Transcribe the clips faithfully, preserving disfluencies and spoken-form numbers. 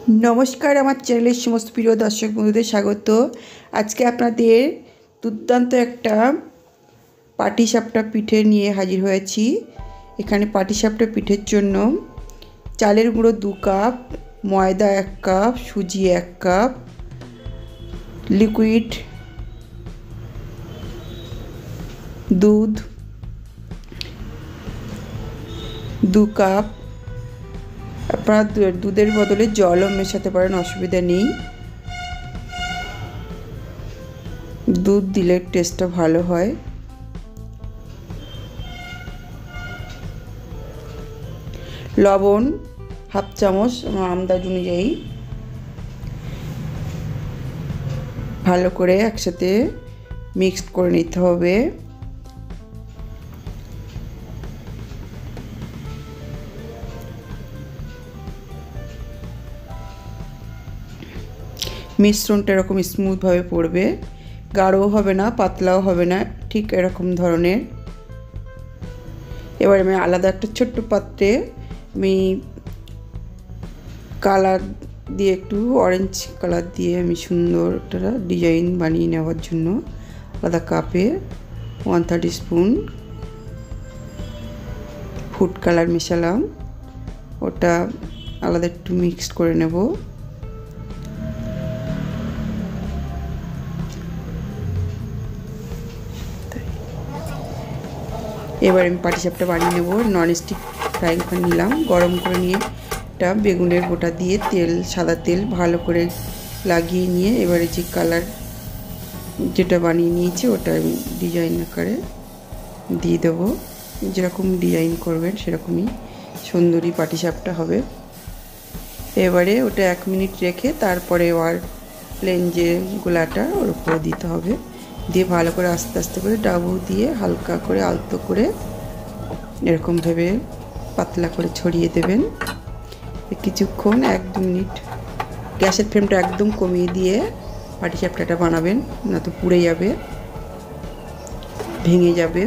नमस्कार आमार चैनल समस्त प्रिय दर्शक बंधुदेर स्वागत। आज के आपनादेर दुर्दान्त एकटा पाटीसापटा पिठे निये हाजिर हयेछि। एखाने पाटीसापटा पिठेर जोन्नो चालेर गुঁড়ো दो कप, मयदा एक कप, सुजी एक कप, लिक्विड दूध दो कप। আপনারা দুধের বদলে জলও মেশাতে পারেন, অসুবিধা নেই। দুধ দিলে টেস্টটা ভালো হয়। লবণ হাফ চামচ আন্দাজ অনুযায়ী ভালো করে একসাথে মিক্স করে নিতে হবে। मिश्रणटा एरकम स्मूथ भावे पड़बे, गाढ़ो होबे ना पातलाओ होबे ना, ठीक एरकम धरनेर। एबारे आमि आलादा एकटा छोट्ट पात्रे आमि कालार दिए एकटु ऑरेंज कालार दिए आमि सुंदर एकटा डिजाइन बानिये नेওয়ার জন্য आलादा कापे one thirty spoon food colour मेशालाम। ओटा आलादा एकटु मिक्स करे नेब। এবার আমি পাটিসাপটা বানিয়ে নেব। ননস্টিক ফ্রাইং প্যান নিলাম, গরম করে নিয়ে এটা বেগুনের গোটা দিয়ে তেল সাদা তেল ভালো করে লাগিয়ে নিয়ে এবারে যে কালার যেটা বানিয়ে নিয়েছি ওটা আমি ডিজাইন আকারে দিয়ে দেবো। যেরকম ডিজাইন করবেন সেরকমই সুন্দরী পাটিসাপটা হবে। এবারে ওটা এক মিনিট রেখে তারপরে আর প্লেন যে গোলাটা ওর উপরে দিতে হবে। দিয়ে ভালো করে আস্তে আস্তে করে ডাবু দিয়ে হালকা করে আলতো করে এরকম ভাবে পাতলা করে ছড়িয়ে দেবেন। কিছুক্ষণ এক দু মিনিট গ্যাসের ফ্লেমটা একদম কমিয়ে দিয়ে পাটিসাপটাটা বানাবেন, না তো পুড়ে যাবে, ভেঙে যাবে।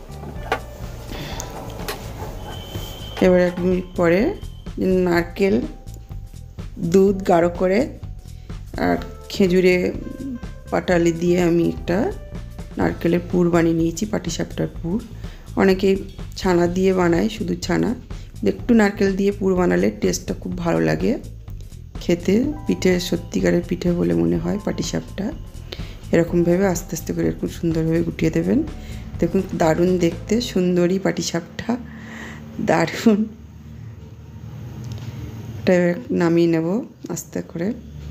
এবার এক মিনিট পরে নারকেল দুধ গাঢ় করে আর খেজুরে পাটালি দিয়ে আমি একটা নারকেলের পুর বানিয়ে নিয়েছি, পাটিসাপটার পুর। অনেকে ছানা দিয়ে বানায়, শুধু ছানা, একটু নারকেল দিয়ে পুর বানালে টেস্টটা খুব ভালো লাগে খেতে। পিঠে সত্যিকারের পিঠে বলে মনে হয় পাটিসাপটা। এরকমভাবে আস্তে আস্তে করে এরকম সুন্দরভাবে গুটিয়ে দেবেন। দেখুন দারুণ দেখতে, সুন্দরী পাটিসাপটা, দারুণ। এটা নামিয়ে নেব আস্তে করে।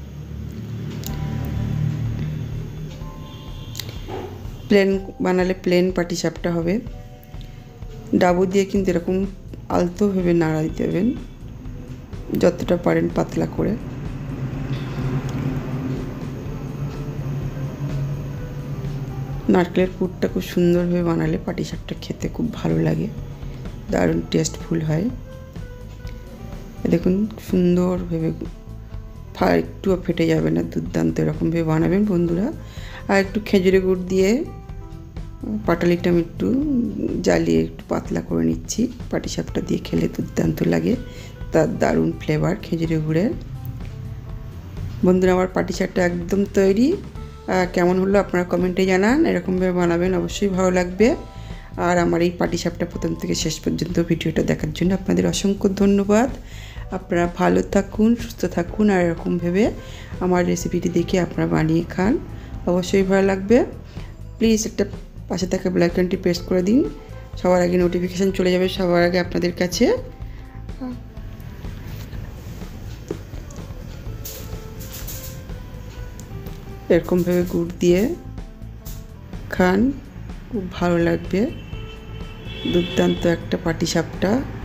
প্লেন বানালে প্লেন পাটিসাপটা হবে। ডাবু দিয়ে কিন্তু এরকম আলতোভাবে নাড়া দিতে দেবেন, যতটা পারেন পাতলা করে। নারকেলের পুরটা খুব সুন্দরভাবে বানালে পাটিসাপটা খেতে খুব ভালো লাগে, দারুণ টেস্টফুল হয়। দেখুন সুন্দরভাবে একটুও ফেটে যাবে না, দুর্দান্ত এরকমভাবে বানাবেন বন্ধুরা। আর একটু খেজুরের গুড় দিয়ে পাটালিটা আমি একটু জ্বালিয়ে একটু পাতলা করে নিচ্ছি। পাটিসাপটা দিয়ে খেলে দুর্দান্ত লাগে, তার দারুণ ফ্লেভার খেজুরের গুড়ের। বন্ধুরা আমার পাটিসাপটা একদম তৈরি। কেমন হলো আপনারা কমেন্টে জানান। এরকমভাবে বানাবেন, অবশ্যই ভালো লাগবে। আর আমার এই পাটিসাপটা প্রথম থেকে শেষ পর্যন্ত ভিডিওটা দেখার জন্য আপনাদের অসংখ্য ধন্যবাদ। আপনারা ভালো থাকুন, সুস্থ থাকুন, আর এরকমভাবে আমার রেসিপিটি দেখে আপনারা বানিয়ে খান, অবশ্যই ভালো লাগবে। প্লিজ একটা পাশে থাকা বেল আইকনটি প্রেস করে দিন, সবার আগে নোটিফিকেশান চলে যাবে সবার আগে আপনাদের কাছে। এরকমভাবে গুড় দিয়ে খান, খুব ভালো লাগবে। দুর্দান্ত একটা পাটিসাপটা।